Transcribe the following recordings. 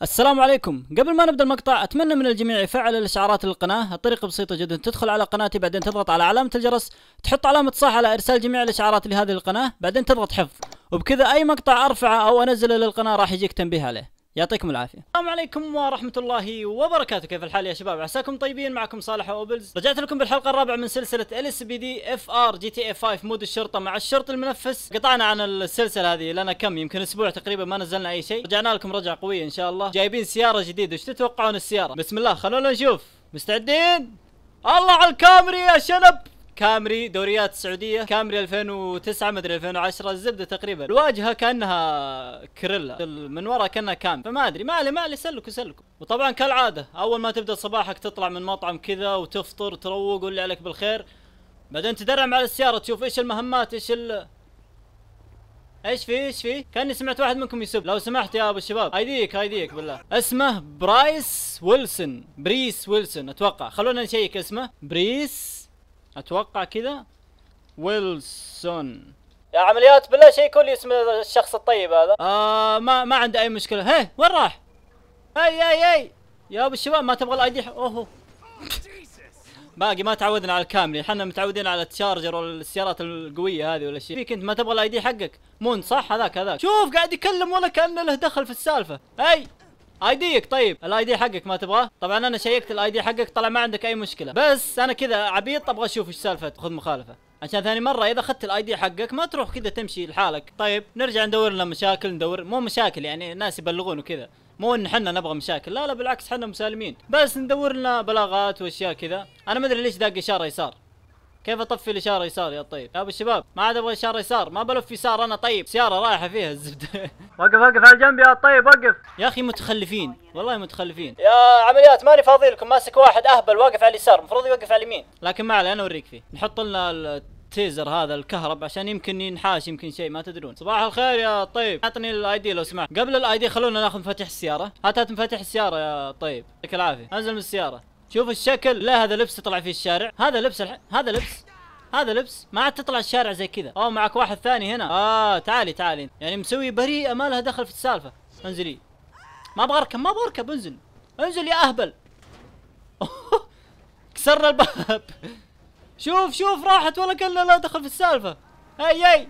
السلام عليكم. قبل ما نبدا المقطع اتمنى من الجميع يفعل الاشعارات للقناه. الطريقه بسيطه جدا، تدخل على قناتي، بعدين تضغط على علامه الجرس، تحط علامه صح على ارسال جميع الاشعارات لهذه القناه، بعدين تضغط حفظ، وبكذا اي مقطع ارفعه او انزله للقناه راح يجيك تنبيه عليه. يعطيكم العافيه. السلام عليكم ورحمه الله وبركاته. كيف الحال يا شباب؟ عساكم طيبين. معكم صالح اوبلز. رجعت لكم بالحلقه الرابعه من سلسله LSPD FR GTA 5 مود الشرطه مع الشرط المنفس. قطعنا عن السلسله هذه لنا كم يمكن اسبوع تقريبا ما نزلنا اي شيء. رجعنا لكم رجعه قويه ان شاء الله. جايبين سياره جديده. ايش تتوقعون السياره؟ بسم الله خلونا نشوف. مستعدين؟ الله على الكامري يا شنب. كامري دوريات سعودية، كامري 2009 مدري 2010 الزبدة تقريبا. الواجهة كأنها كريلا، من ورا كأنها كام، فما ادري. ما علي سلكوا. وطبعا كالعادة اول ما تبدا صباحك تطلع من مطعم كذا وتفطر تروق واللي عليك بالخير، بعدين تدرعم على السيارة تشوف ايش المهمات، ايش في كاني سمعت واحد منكم يسب. لو سمحت يا ابو الشباب ايديك بالله. اسمه بريس ويلسون اتوقع. خلونا نشيك اسمه. بريس اتوقع كذا ويلسون. يا عمليات بالله شيكوا لي اسم الشخص الطيب هذا. ما عنده اي مشكله. هي وين راح؟ هي يا ابو الشباب ما تبغى الاي دي؟ اوه باقي ما تعودنا على الكامري، احنا متعودين على التشارجر ولا السيارات القويه هذه ولا شيء. فيك انت ما تبغى الاي دي حقك؟ مون صح هذاك شوف قاعد يكلم ولا كانه له دخل في السالفه. هي ايديك. طيب الاي دي حقك ما تبغاه؟ طبعا انا شيكت الاي دي حقك طلع ما عندك اي مشكله، بس انا كذا عبيط ابغى اشوف ايش سالفه خذ مخالفه، عشان ثاني مره اذا اخذت الاي دي حقك ما تروح كذا تمشي لحالك. طيب نرجع ندور لنا مشاكل، مو مشاكل يعني الناس يبلغون وكذا، مو ان احنا نبغى مشاكل، لا بالعكس احنا مسالمين، بس ندور لنا بلاغات واشياء كذا. انا ما ادري ليش داق اشاره يسار. كيف اطفي الاشاره يسار يا طيب؟ يا ابو الشباب ما عاد ابغى اشاره يسار، ما بلف يسار انا. طيب سياره رايحه فيها الزبده. وقف على جنب يا طيب وقف. يا اخي متخلفين والله متخلفين. يا عمليات ماني فاضي لكم، ماسك واحد اهبل واقف على اليسار، المفروض يوقف على اليمين، لكن ما عليه انا اوريك فيه. نحط لنا التيزر هذا الكهرب عشان يمكن ينحاش يمكن شيء ما تدرون. صباح الخير يا طيب، اعطني الاي دي لو سمحت. قبل الاي دي خلونا ناخذ مفاتيح السياره. هات مفاتيح السياره يا طيب، يعطيك العافيه. انزل من السياره. شوف الشكل، لا هذا لبس تطلع فيه الشارع، هذا لبس هذا لبس ما عاد تطلع الشارع زي كذا. معك واحد ثاني هنا. تعالي يعني مسوي بريئه ما لها دخل في السالفه. انزلي. ما ابغى اركب انزل يا اهبل. كسرنا الباب. شوف راحت ولا كان لا دخل في السالفه. هي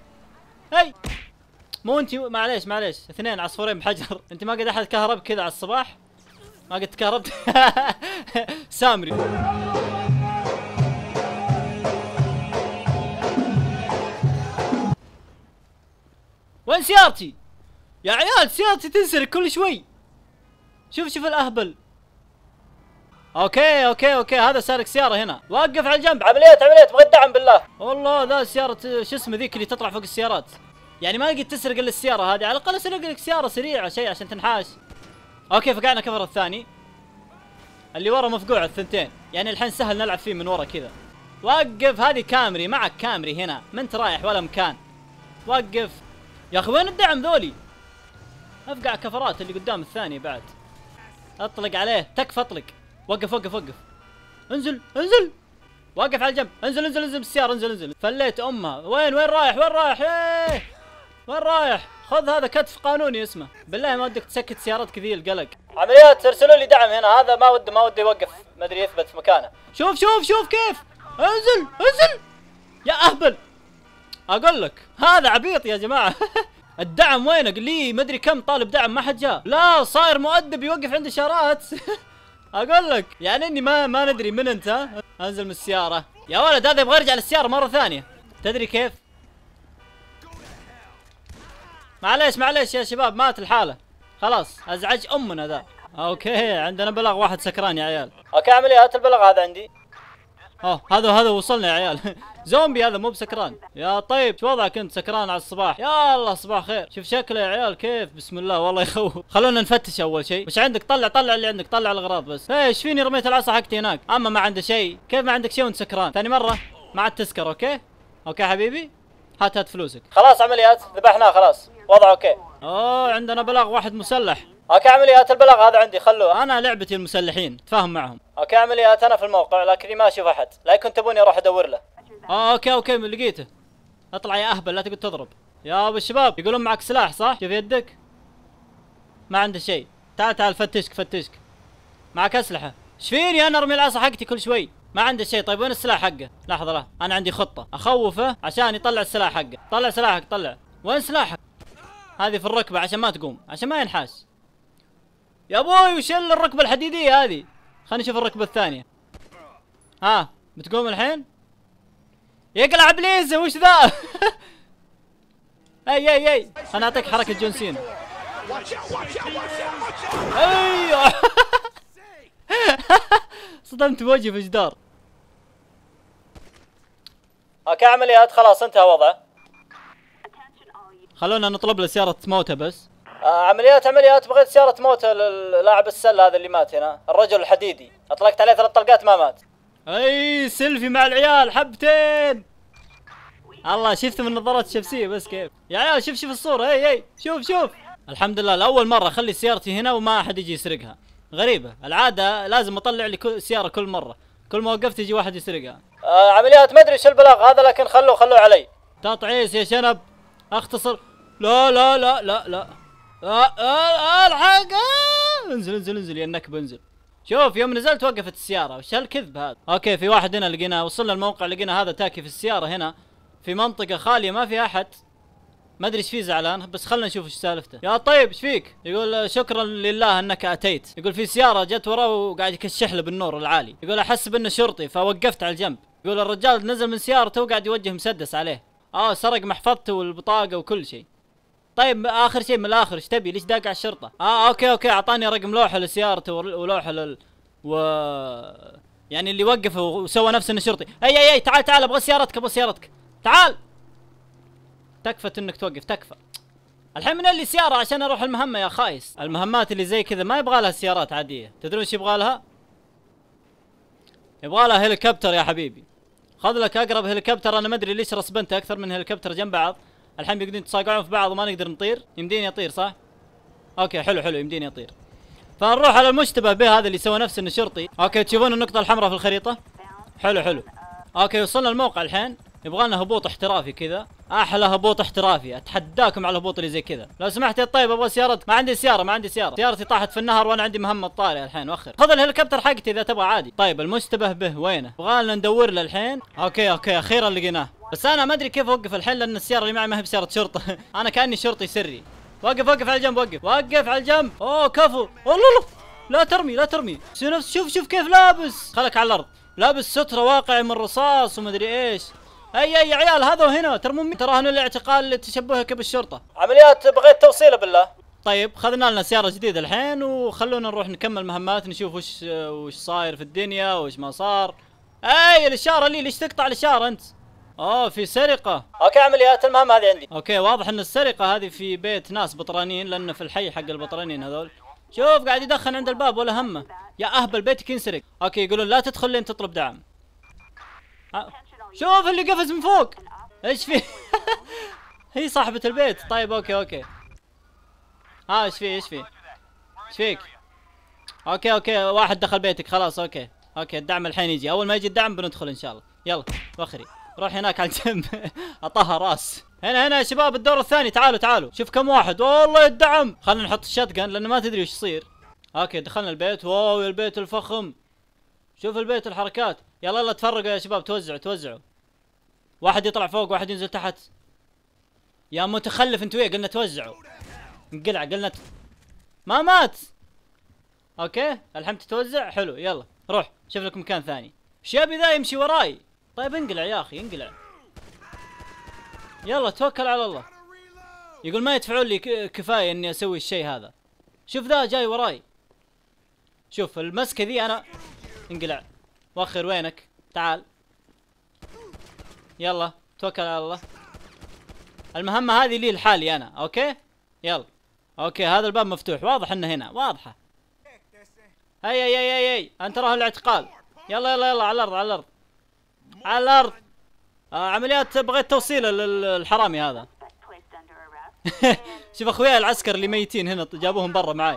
مو انت. معليش اثنين عصفورين بحجر. انت ما قد احد كهرب كذا على الصباح؟ ما قد كهربت. سامري. وين سيارتي؟ يا عيال سيارتي تنسرق كل شوي. شوف الاهبل. اوكي هذا سارق سياره هنا. وقف على الجنب. عمليات بغيت دعم بالله. والله ذا سياره شو اسمه ذيك اللي تطلع فوق السيارات، يعني ما لقيت تسرق الا السياره هذه، على الاقل اسرق لك سياره سريعه شيء عشان تنحاش. اوكي فقعنا كفر الثاني، اللي ورا مفقوع الثنتين، يعني الحين سهل نلعب فيه من ورا كذا. وقف. هذه كامري، معك كامري هنا، ما انت رايح ولا مكان. وقف يا اخي. وين الدعم ذولي؟ افقع كفرات اللي قدام الثاني بعد. اطلق عليه تكفى اطلق. وقف. انزل. وقف على الجنب. انزل بالسيارة. انزل. فليت امها. وين رايح؟ وين رايح؟ خذ هذا كتف قانوني اسمه. بالله ما ودك تسكت سيارتك ذي القلق. عمليات ارسلوا لي دعم هنا. هذا ما وده يوقف، ما ادري يثبت في مكانه. شوف كيف. انزل يا اهبل. اقول لك هذا عبيط يا جماعه. الدعم وينه؟ قال لي مدري كم طالب دعم ما حد جاء. لا صاير مؤدب يوقف عند اشارات. اقول لك يعني اني ما ندري من انت. انزل من السياره يا ولد. هذا يبغى يرجع للسياره مره ثانيه. تدري كيف؟ معليش يا شباب، مات الحاله خلاص. ازعج امنا ذا. اوكي عندنا بلاغ واحد سكران يا عيال. اوكي عمليات البلاغ هذا عندي. هذا وصلنا يا عيال. زومبي هذا مو بسكران. يا طيب شو وضعك انت؟ سكران على الصباح؟ يا الله صباح خير. شوف شكله يا عيال كيف، بسم الله والله يخوف. خلونا نفتش اول شيء. وش عندك؟ طلع اللي عندك، طلع الاغراض بس. ايش فيني رميت العصا حقتي هناك. اما ما عنده شيء. كيف ما عندك شيء وانت سكران؟ ثاني مره ما عاد تسكر. اوكي حبيبي هات فلوسك. خلاص عمليات ذبحناه خلاص. وضعه اوكي. عندنا بلاغ واحد مسلح. اوكي عمليات البلاغ هذا عندي خلوه. انا لعبتي المسلحين تفاهم معهم. اوكي عمليات انا في الموقع لكني ما اشوف احد، لا كنت تبوني اروح ادور له. اوكي لقيته. اطلع يا اهبل لا تقعد تضرب. يا ابو الشباب يقولون معك سلاح صح؟ شوف يدك ما عنده شيء. تعال تعال فتشك فتشك. معك اسلحه؟ ايش فيني انا ارمي العصا حقتي كل شوي؟ ما عنده شيء. طيب وين السلاح حقه؟ لحظه لا انا عندي خطه اخوفه عشان يطلع السلاح حقه. طلع سلاحك طلع. وين سلاحك؟ هذه في الركبه عشان ما تقوم، عشان ما ينحاس. يا ابوي وش الركبه الحديديه هذه؟ خلينا نشوف الركبه الثانيه. ها بتقوم الحين؟ يقلع ابليس وش ذا؟ اي انا اعطيك حركه جون سينا. ايوه صدمت بوجهي في جدار. اوكي عمليات خلاص انتهى وضعه. خلونا نطلب له سيارة موتة بس. عمليات بغيت سيارة موتة للاعب السلة هذا اللي مات هنا، الرجل الحديدي، اطلقت عليه 3 طلقات ما مات. اي سيلفي مع العيال حبتين. الله شفت من نظارات الشمسية بس كيف. يا عيال شوف الصورة. اي شوف الحمد لله لأول مرة اخلي سيارتي هنا وما احد يجي يسرقها. غريبة، العادة لازم اطلع لي سيارة كل مرة، كل ما وقفت يجي واحد يسرقها. عمليات ما ادري ايش البلاغ هذا لكن خلوه علي. تطعيس يا شنب. اختصر. لا الحق. انزل يا النكب انزل. شوف يوم نزلت وقفت السيارة، وش هالكذب هذا؟ اوكي في واحد هنا لقينا، وصلنا الموقع لقينا هذا تاكي في السيارة هنا في منطقة خالية ما في احد. ما ادري ايش فيه زعلان، بس خلنا نشوف ايش سالفته. يا طيب ايش فيك؟ يقول شكرا لله انك اتيت. يقول في سيارة جت وراه وقاعد يكشح له بالنور العالي. يقول احسب انه شرطي فوقفت على الجنب. يقول الرجال نزل من سيارته وقاعد يوجه مسدس عليه. سرق محفظته والبطاقة وكل شيء. طيب اخر شيء من الاخر ايش تبي؟ ليش داق على الشرطة؟ اوكي اعطاني رقم لوحة لسيارته ولوحة يعني اللي وقفه وسوى نفسه انه شرطي. اي تعال ابغى سيارتك تعال. تكفى انك توقف تكفى. الحين من اللي سيارة عشان اروح المهمة يا خايس. المهمات اللي زي كذا ما يبغى لها سيارات عادية. تدرون ايش يبغى لها؟ يبغى لها هليكوبتر يا حبيبي. خذ لك اقرب هليكوبتر. انا ما ادري ليش رسبنت اكثر من هليكوبتر جنب بعض. الحين بيقدرون يتصاقعون في بعض وما نقدر نطير. يمديني اطير صح؟ اوكي حلو يمديني اطير. فنروح على المشتبه به هذا اللي سوى نفسه انه شرطي. اوكي تشوفون النقطة الحمراء في الخريطة؟ حلو. اوكي وصلنا الموقع الحين. يبغى لنا هبوط احترافي كذا، احلى هبوط احترافي، اتحداكم على الهبوط اللي زي كذا. لو سمحت يا طيب ابغى سيارة. ما عندي سيارة سيارتي طاحت في النهر وانا عندي مهمة طارئة الحين. وخر خذ الهليكوبتر حقتي اذا تبغى عادي. طيب المشتبه به وينه؟ يبغى لنا ندور له الحين. اوكي اخيرا لقيناه. بس انا ما ادري كيف اوقف الحين لان السيارة اللي معي ما هي بسيارة شرطة. انا كاني شرطي سري. وقف على الجنب. وقف على الجنب. كفو. الله لا ترمي. شوف كيف لابس. خلك على الارض. لابس سترة واقعي من رصاص وما ادري ايش. اي عيال هذا هنا تراهنوا الاعتقال لتشبهك بالشرطة. عمليات بغيت توصيله بالله. طيب خذنا لنا سيارة جديدة الحين وخلونا نروح نكمل مهمات نشوف وش صاير في الدنيا وش ما صار. الاشارة ليش تقطع الاشارة انت؟ في سرقة. اوكي عمليات المهمة هذه عندي. اوكي واضح ان السرقة هذه في بيت ناس بطرانين لانه في الحي حق البطرانين هذول. شوف قاعد يدخن عند الباب ولا همه. يا اهبل بيتك ينسرق. اوكي يقولون لا تدخل لين تطلب دعم. شوف اللي قفز من فوق. ايش فيه؟ هي صاحبة البيت. طيب اوكي. ايش فيك؟ اوكي واحد دخل بيتك خلاص. اوكي الدعم الحين يجي. اول ما يجي الدعم بندخل ان شاء الله. يلا وخري روح هناك على الجنب. اعطاها راس. هنا يا شباب الدور الثاني. تعالوا شوف كم واحد. والله الدعم. خلينا نحط الشاتجن لانه ما تدري وش يصير. اوكي دخلنا البيت. واو يا البيت الفخم. شوف البيت الحركات. يلا تفرقوا يا شباب. توزعوا. واحد يطلع فوق واحد ينزل تحت. يا متخلف انت ويا قلنا توزعوا. انقلع قلنا ما مات. اوكي الحين تتوزع. حلو يلا روح شوف لك مكان ثاني. شابي ذا يمشي وراي. طيب انقلع يا اخي انقلع. يلا توكل على الله. يقول ما يدفعون لي كفايه اني اسوي الشيء هذا. شوف ذا جاي وراي. شوف المسكه ذي انا. انقلع. وخر وينك؟ تعال يلا توكل على الله. المهمة هذه لي لحالي انا. اوكي يلا. اوكي هذا الباب مفتوح واضح انه هنا واضحة. هي انت راه الاعتقال. يلا على الارض. عمليات بغيت توصيله للحرامي هذا. شوف اخوياي العسكر اللي ميتين هنا جابوهم برا معاي.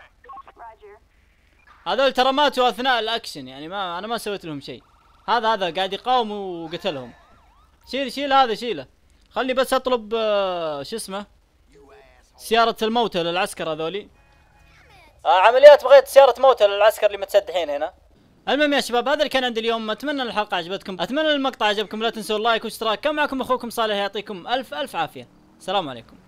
هذول ترى ماتوا اثناء الاكشن يعني انا ما سويت لهم شيء. هذا قاعد يقاوم وقتلهم. شيل هذا شيله. خلني بس اطلب شو اسمه سيارة الموتى للعسكر هذولي. عمليات بغيت سيارة موتى للعسكر اللي متسدحين هنا. المهم يا شباب هذا اللي كان عندي اليوم، اتمنى الحلقة عجبتكم، اتمنى المقطع عجبكم، لا تنسوا اللايك والاشتراك. كان معكم اخوكم صالح، يعطيكم الف عافية، السلام عليكم.